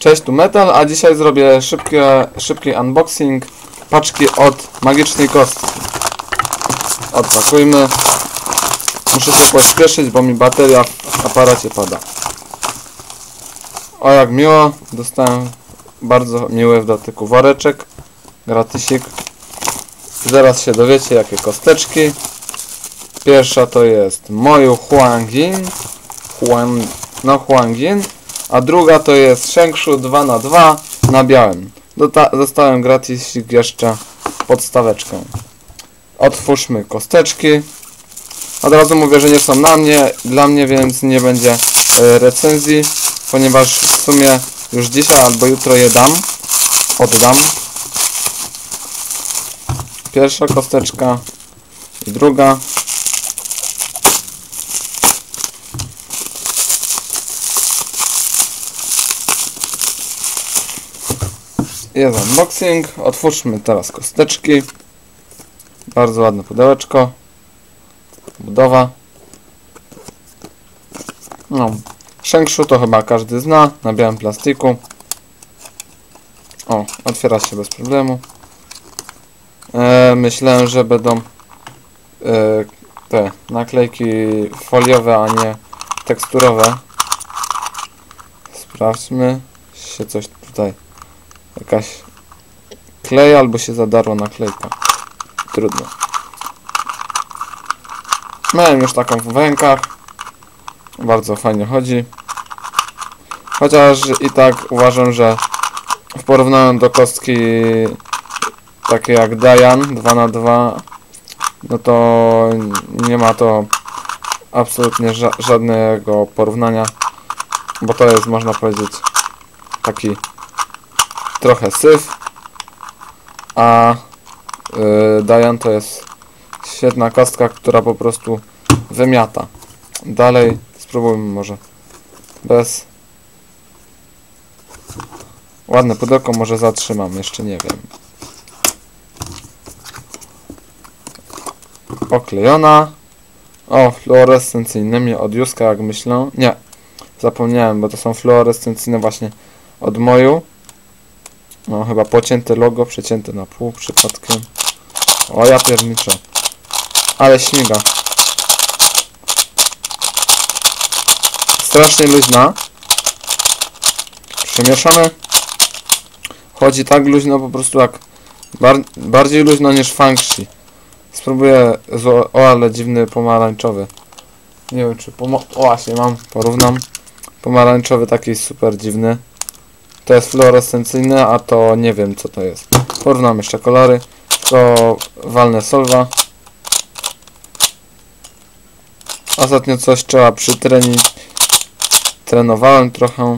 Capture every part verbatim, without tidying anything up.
Cześć, tu Metal, a dzisiaj zrobię szybkie, szybki unboxing paczki od Magicznej Kostki. Odpakujmy. Muszę się pośpieszyć, bo mi bateria w aparacie pada. O, jak miło, dostałem bardzo miły w dotyku woreczek, gratisik. Zaraz się dowiecie, jakie kosteczki. Pierwsza to jest Moju Huangin, Huang, no Huangin, a druga to jest Shengshu dwa na dwa na białym. Dostałem gratisik jeszcze podstaweczkę. Otwórzmy kosteczki. Od razu mówię, że nie są na mnie, dla mnie, więc nie będzie y, recenzji, ponieważ w sumie już dzisiaj albo jutro je dam, oddam. Pierwsza kosteczka i druga. Jest unboxing. Otwórzmy teraz kosteczki. Bardzo ładne pudełeczko. Budowa. No. Shengshu to chyba każdy zna. Na białym plastiku. O, otwiera się bez problemu. E, myślałem, że będą e, te naklejki foliowe, a nie teksturowe. Sprawdźmy. Się coś tutaj... Jakaś klej albo się zadarła naklejka. Trudno. Miałem już taką w rękach. Bardzo fajnie chodzi. Chociaż i tak uważam, że w porównaniu do kostki takie jak Dayan dwa na dwa, no to nie ma to absolutnie ża żadnego porównania, bo to jest, można powiedzieć, taki trochę syf, a yy, Dayan to jest świetna kostka, która po prostu wymiata. Dalej spróbujmy może bez. Ładne pudełko, może zatrzymam, jeszcze nie wiem. Oklejona. O, fluorescencyjnymi od Juska, jak myślę. Nie, zapomniałem, bo to są fluorescencyjne właśnie od Moju. No, chyba pocięte logo, przecięte na pół przypadkiem. O, ja pierniczę. Ale śmiga. Strasznie luźna. Przemieszane. Chodzi tak luźno, po prostu jak bar bardziej luźno niż Fangshi. Spróbuję z o, ale dziwny pomarańczowy. Nie wiem, czy pomo o, właśnie mam, porównam. Pomarańczowy taki super dziwny. To jest fluorescencyjne, a to nie wiem, co to jest. Porównam jeszcze kolory. To walnę solwa. Ostatnio coś trzeba przytrenić. Trenowałem trochę.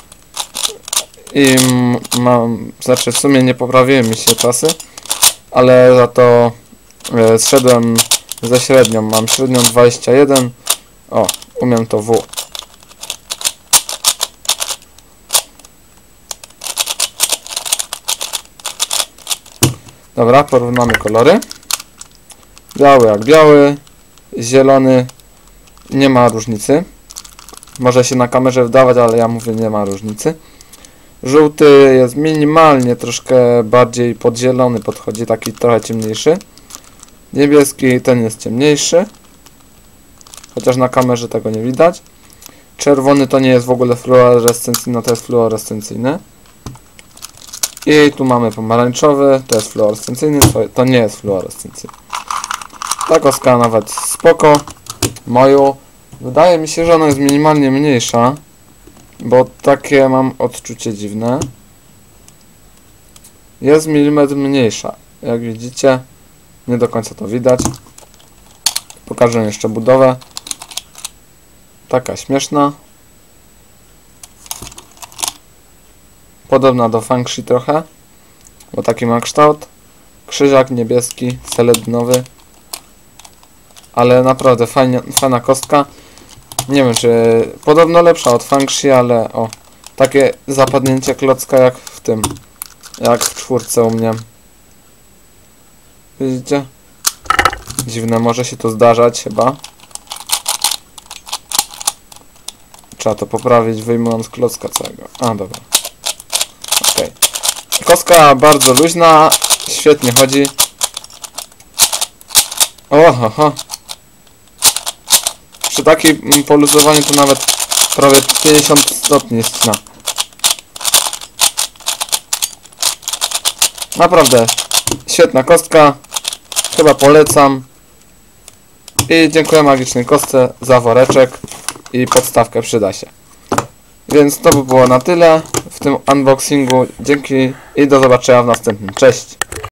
I mam, znaczy w sumie nie poprawiły mi się czasy, ale za to e, zszedłem ze średnią. Mam średnią dwadzieścia jeden. O, umiem to W. Dobra, porównamy kolory. Biały jak biały, zielony, nie ma różnicy. Może się na kamerze wydawać, ale ja mówię, nie ma różnicy. Żółty jest minimalnie troszkę bardziej podzielony, podchodzi, taki trochę ciemniejszy. Niebieski, ten jest ciemniejszy, chociaż na kamerze tego nie widać. Czerwony to nie jest w ogóle fluorescencyjny, to jest fluorescencyjny. I tu mamy pomarańczowy, to jest fluorescencyjny, to, to nie jest fluorescencyjny. Ta kostka nawet spoko. Moją. Wydaje mi się, że ona jest minimalnie mniejsza, bo takie mam odczucie dziwne. Jest milimetr mniejsza. Jak widzicie, nie do końca to widać. Pokażę jeszcze budowę. Taka śmieszna. Podobna do Fangshi trochę, bo taki ma kształt. Krzyżak niebieski, seledynowy. Ale naprawdę fajnie, fajna kostka. Nie wiem, czy podobno lepsza od Fangshi, ale o, takie zapadnięcie klocka jak w tym, jak w czwórce u mnie. Widzicie? Dziwne, może się to zdarzać chyba. Trzeba to poprawić, wyjmując klocka całego. A, dobra. okej. Kostka bardzo luźna, świetnie chodzi. Oho, przy takim poluzowaniu to nawet prawie pięćdziesiąt stopni ścina. Naprawdę świetna kostka, chyba polecam. I dziękuję magicznej kostce za woreczek i podstawkę, przyda się. Więc to by było na tyle w tym unboxingu. Dzięki i do zobaczenia w następnym. Cześć!